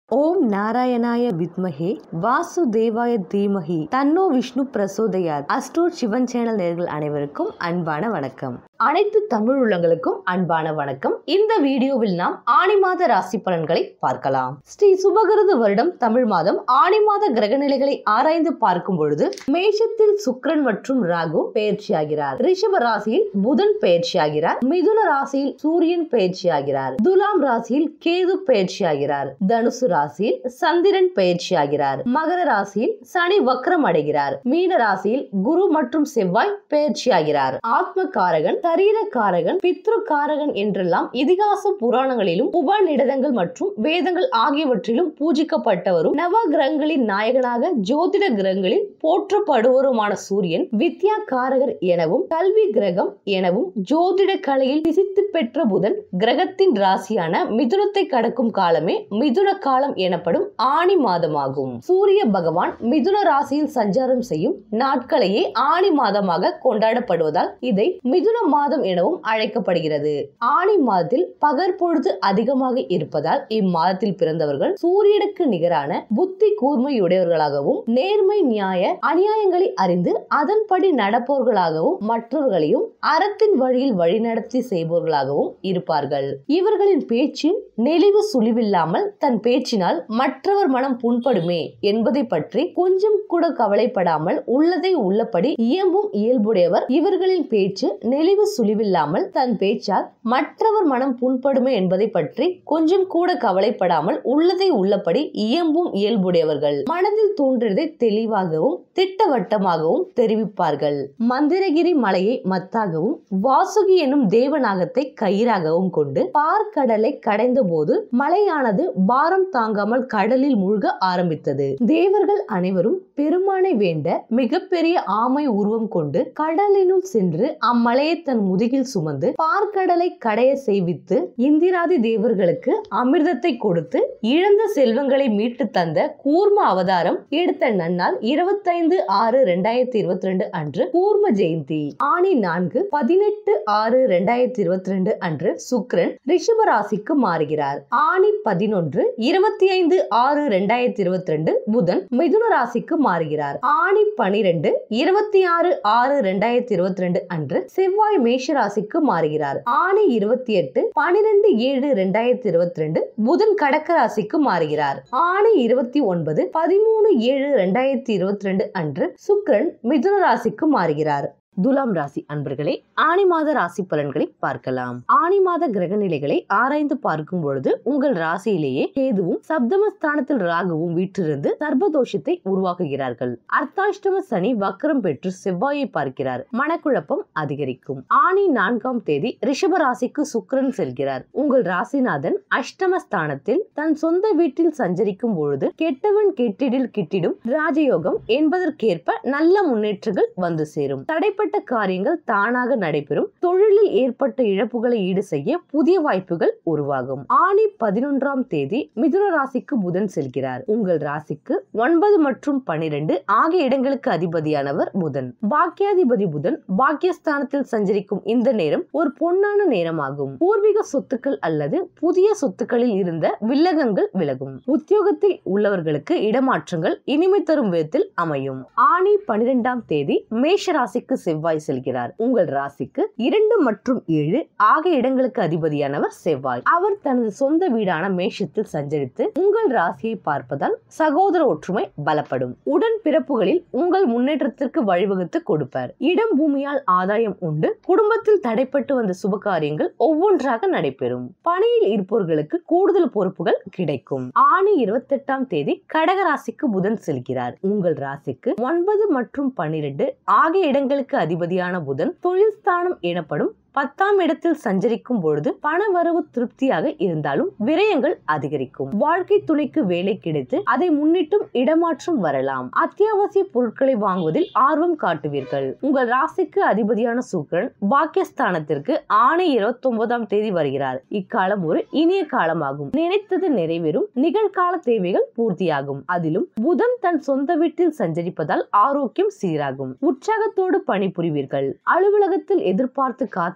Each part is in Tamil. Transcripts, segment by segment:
ஓம் நாராயணாய வித்மஹே வாசுதேவாய தீமஹி தன்னோ விஷ்ணு பிரசோதயாத். அஸ்ட்ரோ சிவன் சேனல் நேயர்கள் அனைவருக்கும் அன்பான வணக்கம். அனைத்து தமிழ் உள்ளங்களுக்கும் அன்பான வணக்கம். இந்த வீடியோவில் நாம் ஆனி மாத ராசி பலன்களை பார்க்கலாம். ஸ்ரீ சுபகிருது வருடம் தமிழ் மாதம் ஆனி மாத கிரக நிலைகளை ஆராய்ந்து பார்க்கும் பொழுது மேஷத்தில் சுக்கிரன் மற்றும் ராகு பெயர்ச்சியாகிறார். ரிஷப ராசியில் புதன் பெயர்ச்சியாகிறார். மிதுன ராசியில் சூரியன் பெயர்ச்சியாகிறார். துலாம் ராசியில் கேது பெயர்ச்சியாகிறார். தனுசு ராசியில் சந்திரன் பெயர்ச்சியாகிறார். மகர ராசியில் சனி வக்ரம் அடைகிறார். மீன ராசியில் குரு மற்றும் செவ்வாய் பெயர்ச்சியாகிறார். ஆத்ம காரகன், சரீர காரகன், பித்ரு காரகன் என்றெல்லாம் இதிகாச புராணங்களிலும் உபநிடதங்கள் மற்றும் வேதங்கள் ஆகியவற்றிலும் பூஜிக்கப்பட்டவரும் நவ கிரகங்களின் நாயகனாக ஜோதிட கிரகங்களில் போற்றப்படுவருமான சூரியன் வித்யா காரகர் எனவும் கல்வி கிரகம் எனவும் ஜோதிட கலையில் பிரசித்தி பெற்ற புதன் கிரகத்தின் ராசியான மிதுனத்தை கடக்கும் காலமே மிதுன காலம் எனப்படும் ஆனி மாதமாகும். சூரிய பகவான் மிதுன ராசியில் சஞ்சாரம் செய்யும் நாட்களையே ஆனி மாதமாக கொண்டாடப்படுவதால் இதை மிதுன மாதம் எனவும் அழைக்கப்படுகிறது. ஆனி மாதத்தில் பகற்பொழுது அதிகமாக இருப்பதால் இம்மாதத்தில் பிறந்தவர்கள் சூரியனுக்கு நிகரான புத்தி கூர்மையுடையவர்களாகவும் நேர்மை நியாய அநியாயங்களை அறிந்து அதன்படி நடப்பவர்களாகவும் மற்றவர்களையும் அறத்தின் வழியில் வழிநடத்தி செய்பவர்களாகவும் இருப்பார்கள். இவர்களின் பேச்சின் நெளிவு சுழிவில்லாமல் தன் பேச்சினால் மற்றவர் மனம் புண்படுமே என்பதை பற்றி கொஞ்சம் கூட கவலைப்படாமல் உள்ளதை உள்ளபடி இயம்பும் இயல்புடையவர். இவர்களின் பேச்சு நெளிவு சுழிவில்லாமல் தன் பேச்சால் மற்றவர் மனம் புண்படுமே என்பதை பற்றி கொஞ்சம் கூட கவலைப்படாமல் உள்ளதை உள்ளபடி இயம்பும் இயல்புடையவர்கள். மனதில் தோன்றியதை தெளிவாகவும் திட்டவட்டமாகவும் தெரிவிப்பார்கள். மந்திரகிரி மலையை மத்தாகவும் வாசுகி எனும் தேவநாகத்தை கயிறாகவும் கொண்டு பார்க்கடலை கடைந்த போது மலையானது பாரம் தாங்காமல் கடலில் மூழ்க ஆரம்பித்தது. தேவர்கள் அனைவரும் பெருமானை வேண்ட மிகப்பெரிய ஆமை உருவம் கொண்டு கடலினுள் சென்று அம்மலையை தன் முதுகில் சுமந்து பார்க்கடலை கடைய செய்வித்து இந்திராதி தேவர்களுக்கு அமிர்தத்தை கொடுத்து இழந்த செல்வங்களை மீட்டு தந்த கூர்ம அவதாரம் எடுத்த நன்னாள் 25/6/2022 அன்று கூர்ம ஜெயந்தி. ஆனி 4 18/6/2022 அன்று சுக்கிரன் ரிஷப ராசிக்கு மாறுகிறார். ஆனி 11 25/6/2022 புதன் மிதுன ராசிக்கு மாறுகிறார். ஆனி 12 26/6/2022 அன்று செவ்வாய் மேஷ ராசிக்கு மாறுகிறார். ஆனி 28 12/7/2022 புதன் கடக ராசிக்கு மாறுகிறார். ஆனி 29 13/7/2022 அன்று சுக்கிரன் மிதுன ராசிக்கு மாறுகிறார். துலாம் ராசி அன்பர்களே, ஆனி மாத ராசி பலன்களை பார்க்கலாம். ஆனி மாத கிரக நிலைகளை ஆராய்ந்து பார்க்கும் பொழுது உங்கள் ராசியிலேயே கேதுவும் சப்தமஸ்தானத்தில் ராகுவும் வீற்றிருந்து சர்பதோஷத்தை உருவாக்குகிறார்கள். அர்த்தாஷ்டம சனி வக்ரம் பெற்று செவ்வாயை பார்க்கிறார். மனக்குழப்பம் அதிகரிக்கும். ஆனி 4ஆம் தேதி ரிஷப ராசிக்கு சுக்கிரன் செல்கிறார். உங்கள் ராசிநாதன் அஷ்டமஸ்தானத்தில் தன் சொந்த வீட்டில் சஞ்சரிக்கும் பொழுது கெட்டவன் கெட்டிடில் கிட்டிடும் ராஜயோகம் என்பதற்கேற்ப நல்ல முன்னேற்றங்கள் வந்து சேரும். தடைப்பட்ட காரியங்கள் தானாக நடைபெறும். தொழிலில் ஏற்பட்ட இழப்புகளை ஈடு செய்ய புதிய வாய்ப்புகள் உருவாகும். ஆனி 11ஆம் தேதி மிதுன ராசிக்கு புதன் செல்கிறார். உங்கள் ராசிக்கு 9 மற்றும் 12 ஆகிய இடங்களுக்கு அதிபதியானவர் புதன். பாக்கியாதிபதி புதன் பாக்கியஸ்தானத்தில் சஞ்சரிக்கும் இந்த நேரம் ஒரு பொன்னான நேரமாகும். பூர்வீக சொத்துக்கள் அல்லது புதிய சொத்துக்களில் இருந்த வில்லகங்கள் விலகும். உத்தியோகத்தில் உள்ளவர்களுக்கு இடமாற்றங்கள் இனிமை தரும் விதத்தில் அமையும். ஆனி 12ஆம் தேதி மேஷ ராசிக்கு செவ்வாய் செல்கிறார். உங்கள் ராசிக்கு 2 மற்றும் 7 ஆகிய இடங்களுக்கு அதிபதியானவர் செவ்வாய். அவர் தனது சொந்த வீடான மேஷத்தில் சஞ்சரித்து உங்கள் ராசியை பார்ப்பதால் சகோதர ஒற்றுமை பலப்படும். உடன் பிறப்புகளில் உங்கள் முன்னேற்றத்திற்கு வழிவகுத்து கொடுப்பார். இடம் பூமியால் ஆதாயம் உண்டு. குடும்பத்தில் தடைப்பட்டு வந்த சுபகாரியங்கள் ஒவ்வொன்றாக நடைபெறும். பணியில் இருப்பவர்களுக்கு கூடுதல் பொறுப்புகள் கிடைக்கும். ஆனி 28ஆம் தேதி கடக ராசிக்கு புதன் செல்கிறார். உங்கள் ராசிக்கு 9 மற்றும் 12 ஆகிய இடங்களுக்கு அதிபதியான புதன் தொழில் ஸ்தானம் எனப்படும் 10ஆம் இடத்தில் சஞ்சரிக்கும் பொழுது பண வரவு திருப்தியாக இருந்தாலும் விரயங்கள் அதிகரிக்கும். வாழ்க்கை துணைக்கு வேலை கிடைத்து அதை முன்னிட்டும் இடமாற்றம் வரலாம். அத்தியாவசிய பொருட்களை வாங்குவதில் ஆர்வம் காட்டுவீர்கள். உங்கள் ராசிக்கு அதிபதியான சுக்கிரன் பாக்கியஸ்தானத்திற்கு ஆனி 29ஆம் தேதி வருகிறார். இக்காலம் ஒரு இனிய காலமாகும். நினைத்தது நிறைவேறும். நிகழ்கால தேவைகள் பூர்த்தியாகும். அதிலும் புதன் தன் சொந்த வீட்டில் சஞ்சரிப்பதால் ஆரோக்கியம் சீராகும். உற்சாகத்தோடு பணிபுரிவீர்கள். அலுவலகத்தில் எதிர்பார்த்து காத்து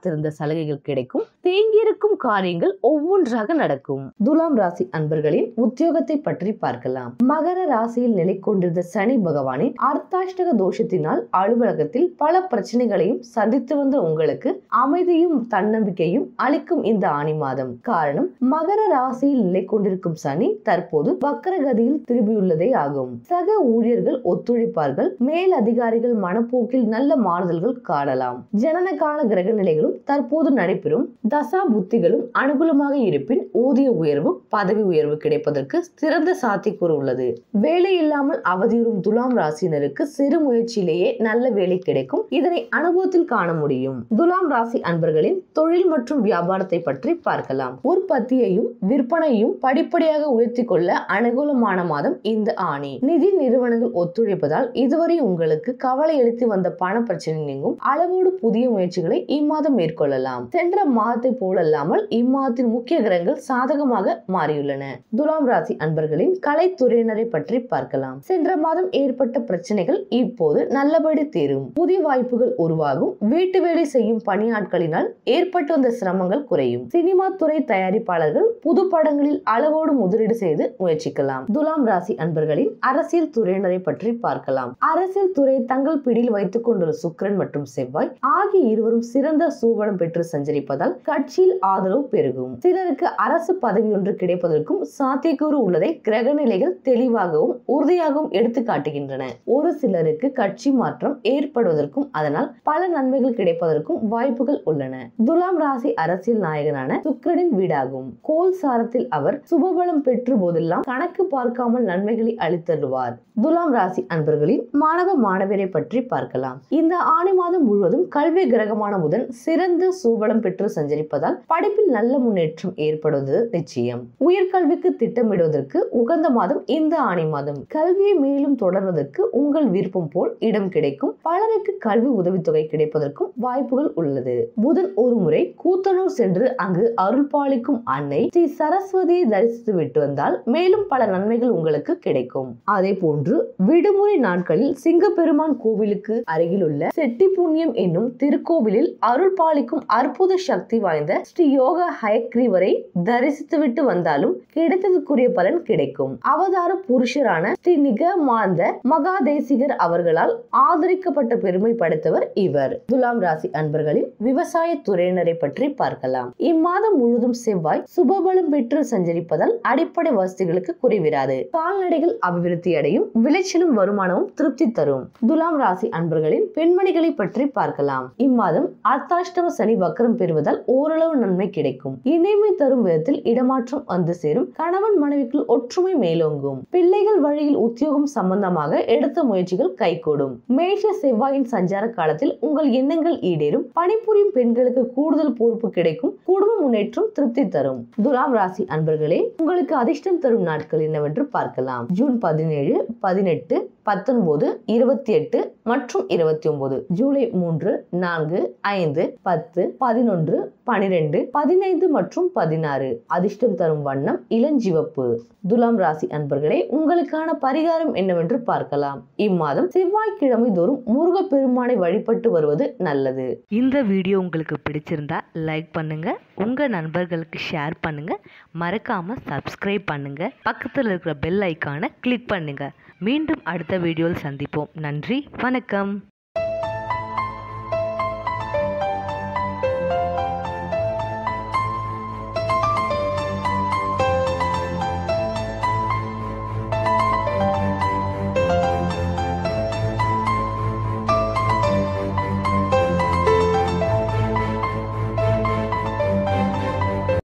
காத்திருந்த சலுகைகள் கிடைக்கும். தேங்கியிருக்கும் காரியங்கள் ஒவ்வொன்றாக நடக்கும். துலாம் ராசி அன்பர்களின் உத்தியோகத்தை பற்றி பார்க்கலாம். மகர ராசியில் நிலை கொண்டிருந்த சனி பகவானின் அர்த்தாஷ்டக தோஷத்தினால் அலுவலகத்தில் பல பிரச்சனைகளையும் சந்தித்து வந்த உங்களுக்கு அமைதியும் தன்னம்பிக்கையும் அளிக்கும் இந்த ஆனி மாதம். காரணம், மகர ராசியில் நிலை கொண்டிருக்கும் சனி தற்போது வக்கரகதியில் திரும்பியுள்ளதே ஆகும். சக ஊழியர்கள் ஒத்துழைப்பார்கள். மேல் அதிகாரிகள் மனப்போக்கில் நல்ல மாறுதல்கள் காணலாம். ஜனனகால கிரக நிலைகளும் தற்போது நடைபெறும் தசா புத்திகளும் அனுகூலமாக இருப்பின் ஊதிய உயர்வு, பதவி உயர்வு கிடைப்பதற்கு சிறந்த சாத்தியக்கூறு உள்ளது. வேலை இல்லாமல் அவதியுறும் துலாம் ராசியினருக்கு சிறு முயற்சியிலேயே நல்ல வேலை கிடைக்கும். இதனை அனுபவத்தில் காண முடியும். துலாம் ராசி அன்பர்களின் தொழில் மற்றும் வியாபாரத்தை பற்றி பார்க்கலாம். உற்பத்தியையும் விற்பனையும் படிப்படியாக உயர்த்தி கொள்ள அனுகூலமான மாதம் இந்த ஆணி. நிதி நிறுவனங்கள் ஒத்துழைப்பதால் இதுவரை உங்களுக்கு கவலை அளித்து வந்த பண பிரச்சனை நீங்கும். அளவோடு புதிய முயற்சிகளை இம்மாதம் மேற்கொள்ளலாம். சென்ற மாதத்தை போலல்லாமல் இம்மாதத்தின் முக்கிய கிரகங்கள் சாதகமாக மாறியுள்ளன. துலாம் ராசி அன்பர்களின் கலைத்துறையினரை பற்றி பார்க்கலாம். சென்ற மாதம் ஏற்பட்ட பிரச்சனைகள் இப்போது நல்லபடி தீரும். புதிய வாய்ப்புகள் உருவாகும். வீட்டு வேலை செய்யும் பணியாட்களினால் ஏற்பட்டு வந்த சிரமங்கள் குறையும். சினிமா துறை தயாரிப்பாளர்கள் புது படங்களில் அளவோடு முதலீடு செய்து முயற்சிக்கலாம். துலாம் ராசி அன்பர்களின் அரசியல் துறையினரை பற்றி பார்க்கலாம். அரசியல் துறை தங்கள் பிடியில் வைத்துக் கொண்டுள்ள சுக்கிரன் மற்றும் செவ்வாய் ஆகிய இருவரும் சிறந்த சூவனம் பெற்று சஞ்சரிப்பதால் கட்சியில் ஆதரவு பெருகும். சிலருக்கு அரசு பதவி ஒன்று கிடைப்பதற்கும் சாத்தியக்கூறு உள்ளதை கிரக நிலைகள் தெளிவாகவும் உறுதியாகவும் எடுத்து காட்டுகின்றன. ஒரு சிலருக்கு கட்சி மாற்றம் ஏற்படுவதற்கும் அதனால் பல நன்மைகள் கிடைப்பதற்கும் வாய்ப்புகள் உள்ளன. துலாம் ராசி அரசியல் நாயகனான சுக்கிரனின் வீடாகும். கோல் சாரத்தில் அவர் சுபபலம் பெற்று போதெல்லாம் கணக்கு பார்க்காமல் நன்மைகளை அளித்தருவார். துலாம் ராசி அன்பர்களின் மாணவ மாணவியரை பற்றி பார்க்கலாம். இந்த ஆணி மாதம் முழுவதும் கல்வி கிரகமான புதன் சிறந்த சூபலம் பெற்று சஞ்சரிப்பதால் படிப்பில் நல்ல முன்னேற்றம் ஏற்படுவது நிச்சயம். உயர்கல்விக்கு திட்டமிடுவதற்கு உகந்த மாதம் இந்த ஆணி மாதம். கல்வியை மேலும் தொடர்வதற்கு உங்கள் விருப்பம் போல் இடம் கிடைக்கும். பலருக்கு கல்வி உதவித்தொகை கிடைப்பதற்கும் வாய்ப்புகள் உள்ளது. புதன் ஒரு முறை கூத்தனூர் சென்று அங்கு அருள் பாலிக்கும் அன்னை ஸ்ரீ சரஸ்வதியை தரிசித்து விட்டு வந்தால் மேலும் பல நன்மைகள் உங்களுக்கு கிடைக்கும். அதே போன்று விடுமுறை நாட்களில் சிங்கப்பெருமான் கோவிலுக்கு அருகில் உள்ள செட்டி புண்ணியம் என்னும் திருக்கோவிலில் அருள் பாலிக்கும் அற்புத சக்தி வாய்ந்த ஸ்ரீ யோக ஹயக்ரீவரை தரிசித்துவிட்டு வந்தாலும் கிடைத்ததுக்குரிய பலன் கிடைக்கும். அவதார புருஷரான ஸ்ரீ நிகமாந்த மகாதேசிகர் அவர்களால் ஆதரிக்கப்பட்ட பெருமை படைத்தவர் இவர். துலாம் ராசி அன்பர்களின் விவசாய துறையினரை பற்றி பார்க்கலாம். இம்மாதம் முழுவதும் செவ்வாய் சுபபலம் பெற்று சஞ்சரிப்பதால் அடிப்படை வசதிகளுக்கு குறைவிராது. கால்நடைகள் அபிவிருத்தி அடையும். விளைச்சலும் வருமானமும் திருப்தி தரும். துலாம் ராசி அன்பர்களின் பெண்மணிகளை பற்றி பார்க்கலாம். இம்மாதம் அர்த்தாஷ்டம சனி வக்கரம் பெறுவதால் ஓரளவு நன்மை கிடைக்கும். இணைமை தரும் விதத்தில் இடமாற்றம் வந்து சேரும். கணவன் மனைவிக்குள் ஒற்றுமை மேலோங்கும். பிள்ளைகள் வழியில் உத்தியோகம் சம்பந்தமாக எடுத்த முயற்சிகள் கைகூடும். மேஷ செவ்வாயின் சஞ்சார காலத்தில் உங்கள் எண்ணங்கள் ஈடேறும். பணிபுரியும் பெண்களுக்கு கூடுதல் பொறுப்பு கிடைக்கும். குடும்ப முன்னேற்றம் திருப்தி தரும். துலாம் ராசி அன்பர்களே, உங்களுக்கு அதிர்ஷ்டம் தரும் நாட்கள் என்னவென்று பார்க்கலாம். ஜூன் 17, 18, 19, 28 மற்றும் 29. ஜூலை 3, 4, 5, 10, 11, 12, 15 மற்றும் 16. அதிர்ஷ்டம் தரும் வண்ணம் இளஞ்சிவப்பு. துலாம் ராசி அன்பர்களே, உங்களுக்கான பரிகாரம் என்னவென்று பார்க்கலாம். இம்மாதம் செவ்வாய்க்கிழமை தோறும் முருக பெருமானை வழிபட்டு வருவது நல்லது. இந்த வீடியோ உங்களுக்கு பிடிச்சிருந்தா லைக் பண்ணுங்க, உங்க நண்பர்களுக்கு ஷேர் பண்ணுங்க, மறக்காம சப்ஸ்கிரைப் பண்ணுங்க, பக்கத்தில் இருக்கிற பெல் ஐக்கானை கிளிக் பண்ணுங்க. மீண்டும் அடுத்த வீடியோவில் சந்திப்போம். நன்றி, வணக்கம்.